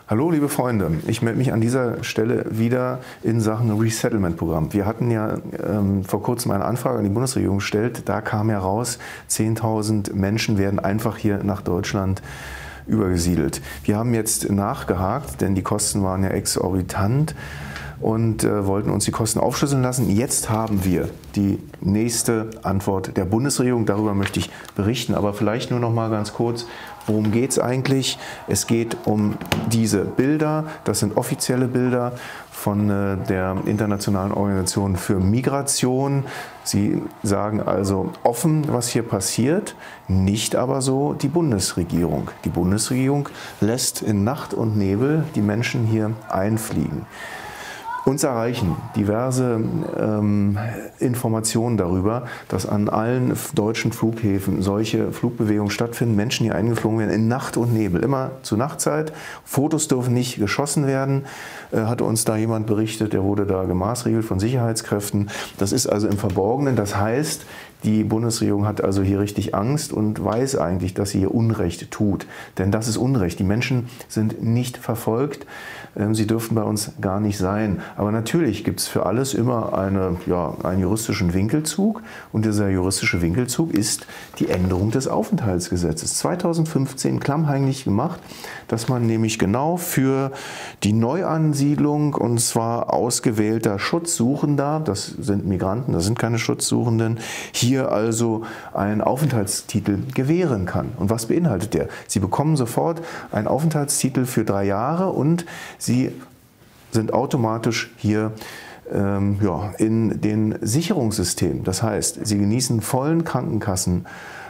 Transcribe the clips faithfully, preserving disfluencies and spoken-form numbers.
Hallo liebe Freunde, ich melde mich an dieser Stelle wieder in Sachen Resettlement-Programm. Wir hatten ja ähm, vor kurzem eine Anfrage an die Bundesregierung gestellt, da kam heraus, zehntausend Menschen werden einfach hier nach Deutschland übergesiedelt. Wir haben jetzt nachgehakt, denn die Kosten waren ja exorbitant und äh, wollten uns die Kosten aufschlüsseln lassen. Jetzt haben wir die nächste Antwort der Bundesregierung, darüber möchte ich berichten, aber vielleicht nur noch mal ganz kurz. Worum geht es eigentlich? Es geht um diese Bilder, das sind offizielle Bilder von der Internationalen Organisation für Migration. Sie sagen also offen, was hier passiert, nicht aber so die Bundesregierung. Die Bundesregierung lässt in Nacht und Nebel die Menschen hier einfliegen. Uns erreichen diverse ähm, Informationen darüber, dass an allen deutschen Flughäfen solche Flugbewegungen stattfinden, Menschen hier eingeflogen werden in Nacht und Nebel, immer zu Nachtzeit. Fotos dürfen nicht geschossen werden, äh, hatte uns da jemand berichtet, der wurde da gemaßregelt von Sicherheitskräften. Das ist also im Verborgenen, das heißt, die Bundesregierung hat also hier richtig Angst und weiß eigentlich, dass sie hier Unrecht tut. Denn das ist Unrecht. Die Menschen sind nicht verfolgt. Sie dürften bei uns gar nicht sein. Aber natürlich gibt es für alles immer eine, ja, einen juristischen Winkelzug. Und dieser juristische Winkelzug ist die Änderung des Aufenthaltsgesetzes. zweitausendfünfzehn klammheimlich gemacht, dass man nämlich genau für die Neuansiedlung, und zwar ausgewählter Schutzsuchender, das sind Migranten, das sind keine Schutzsuchenden, hier also einen Aufenthaltstitel gewähren kann. Und was beinhaltet der? Sie bekommen sofort einen Aufenthaltstitel für drei Jahre und Sie sind automatisch hier ähm, ja, in den Sicherungssystemen. Das heißt, Sie genießen vollen Krankenkassen.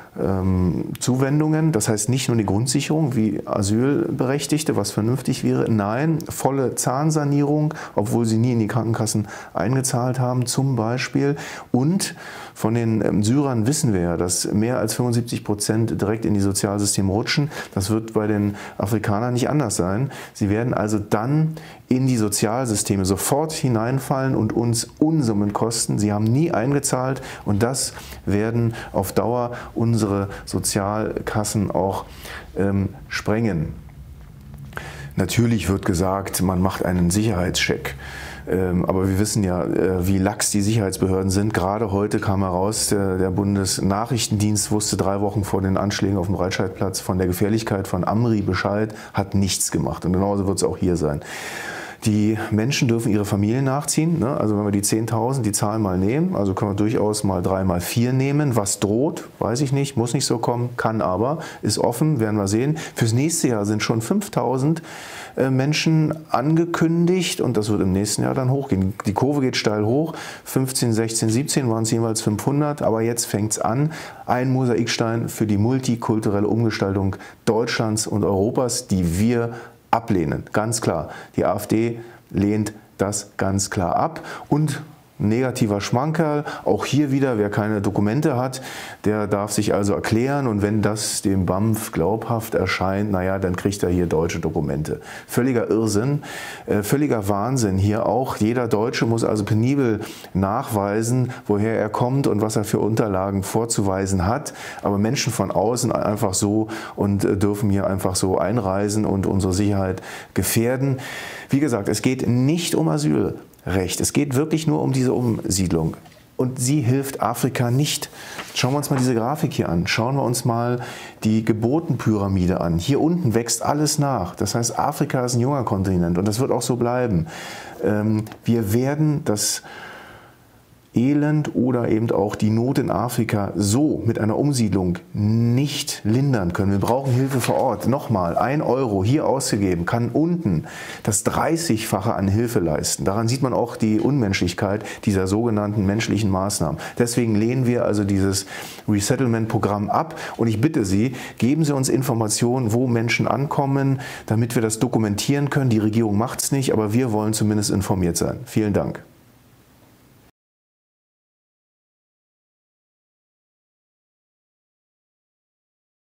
Zuwendungen, das heißt nicht nur die Grundsicherung wie Asylberechtigte, was vernünftig wäre, nein, volle Zahnsanierung, obwohl sie nie in die Krankenkassen eingezahlt haben zum Beispiel. Und von den Syrern wissen wir ja, dass mehr als fünfundsiebzig Prozent direkt in die Sozialsysteme rutschen. Das wird bei den Afrikanern nicht anders sein. Sie werden also dann in die Sozialsysteme sofort hineinfallen und uns Unsummen kosten. Sie haben nie eingezahlt und das werden auf Dauer unsere Sozialkassen auch ähm, sprengen. Natürlich wird gesagt, man macht einen Sicherheitscheck. Ähm, aber wir wissen ja, äh, wie lax die Sicherheitsbehörden sind. Gerade heute kam heraus, der, der Bundesnachrichtendienst wusste drei Wochen vor den Anschlägen auf dem Breitscheidplatz von der Gefährlichkeit von Amri Bescheid, hat nichts gemacht. Und genauso wird es auch hier sein. Die Menschen dürfen ihre Familien nachziehen, ne? Also wenn wir die zehntausend, die Zahl mal nehmen, also können wir durchaus mal drei mal vier nehmen. Was droht, weiß ich nicht, muss nicht so kommen, kann aber, ist offen, werden wir sehen. Fürs nächste Jahr sind schon fünftausend äh, Menschen angekündigt und das wird im nächsten Jahr dann hochgehen. Die Kurve geht steil hoch, fünfzehn, sechzehn, siebzehn waren es jeweils fünfhundert, aber jetzt fängt es an. Ein Mosaikstein für die multikulturelle Umgestaltung Deutschlands und Europas, die wir ablehnen, ganz klar. Die AfD lehnt das ganz klar ab und negativer Schmankerl, auch hier wieder, wer keine Dokumente hat, der darf sich also erklären und wenn das dem B A M F glaubhaft erscheint, naja, dann kriegt er hier deutsche Dokumente. Völliger Irrsinn, äh, völliger Wahnsinn hier auch. Jeder Deutsche muss also penibel nachweisen, woher er kommt und was er für Unterlagen vorzuweisen hat, aber Menschen von außen einfach so und äh, dürfen hier einfach so einreisen und unsere Sicherheit gefährden. Wie gesagt, es geht nicht um Asyl. Recht. Es geht wirklich nur um diese Umsiedlung. Und sie hilft Afrika nicht. Schauen wir uns mal diese Grafik hier an. Schauen wir uns mal die Geburtenpyramide an. Hier unten wächst alles nach. Das heißt, Afrika ist ein junger Kontinent und das wird auch so bleiben. Wir werden das Elend oder eben auch die Not in Afrika so mit einer Umsiedlung nicht lindern können. Wir brauchen Hilfe vor Ort. Nochmal, ein Euro hier ausgegeben kann unten das dreißigfache an Hilfe leisten. Daran sieht man auch die Unmenschlichkeit dieser sogenannten menschlichen Maßnahmen. Deswegen lehnen wir also dieses Resettlement-Programm ab und ich bitte Sie, geben Sie uns Informationen, wo Menschen ankommen, damit wir das dokumentieren können. Die Regierung macht es nicht, aber wir wollen zumindest informiert sein. Vielen Dank.